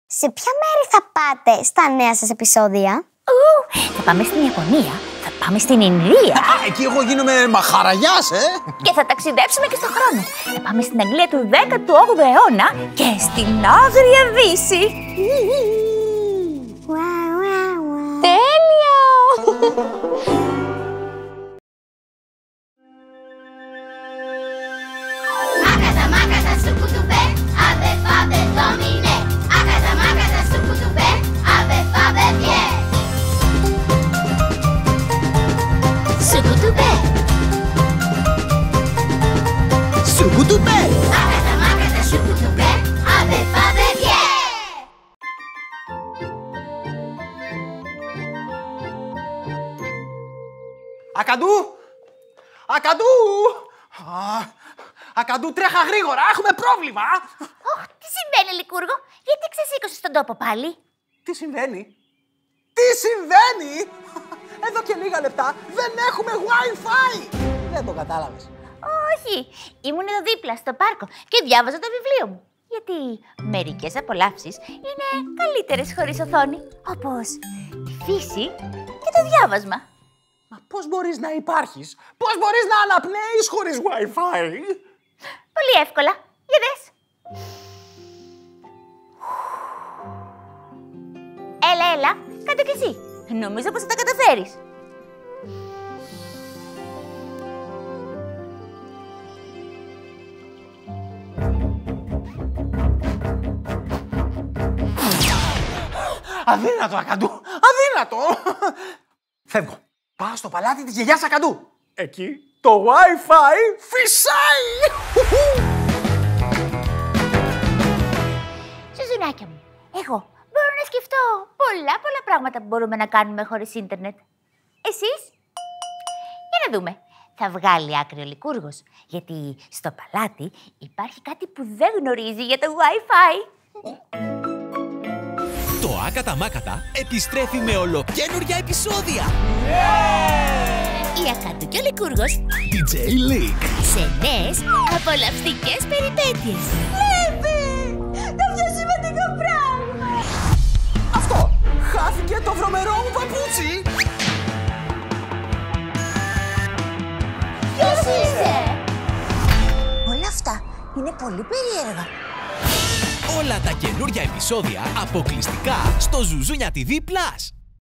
Σε ποια μέρη θα πάτε στα νέα σας επεισόδια? Θα πάμε στην Ιαπωνία, θα πάμε στην Ινδία. Εκεί εγώ γίνομαι μαχαραγιάς, Και θα ταξιδέψουμε και στον χρόνο. Θα πάμε στην Αγγλία του 18ου αιώνα και στην Άγρια Δύση. Τέλειο! Ακαντού! Ακαντού! Ακαντού, τρέχα γρήγορα, έχουμε πρόβλημα! Τι συμβαίνει, Λικούργο, γιατί ξεσήκωσες στον τόπο πάλι? Τι συμβαίνει? Τι συμβαίνει? Εδώ και λίγα λεπτά δεν έχουμε Wi-Fi! Δεν το κατάλαβες. Όχι, ήμουν εδώ δίπλα στο πάρκο και διάβαζα το βιβλίο μου. Γιατί μερικές απολαύσεις είναι καλύτερες χωρίς οθόνη, όπως τη φύση και το διάβασμα. Μα πώς μπορείς να υπάρχεις, πώς μπορείς να αναπνέεις χωρίς Wi-Fi? Πολύ εύκολα, για δες. Έλα, κάτω κι εσύ. Νομίζω πως θα τα καταφέρεις. Αδύνατο, Ακαντού! Αδύνατο! Φεύγω. Πάω στο παλάτι της γιαγιάς Ακαντού. Εκεί το Wi-Fi φυσάει! Σουζουνάκια μου, εγώ μπορώ να σκεφτώ πολλά πράγματα που μπορούμε να κάνουμε χωρίς ίντερνετ. Εσείς? Για να δούμε. Θα βγάλει άκρη ο Λικούργος, γιατί στο παλάτι υπάρχει κάτι που δεν γνωρίζει για το Wi-Fi. Το Άκατα Μάκατα επιστρέφει με ολοκαίνουργια επεισόδια. Η Ακαντού και ο Λικούργος DJ Leak σε νέες απολαυστικές περιπέτειες. Το πιο σημαντικό πράγμα! Αυτό! Χάθηκε το βρωμερό μου παπούτσι! Ποιος είσαι? Όλα αυτά είναι πολύ περίεργα. Όλα τα καινούργια επεισόδια αποκλειστικά στο Ζουζούνια TV Plus.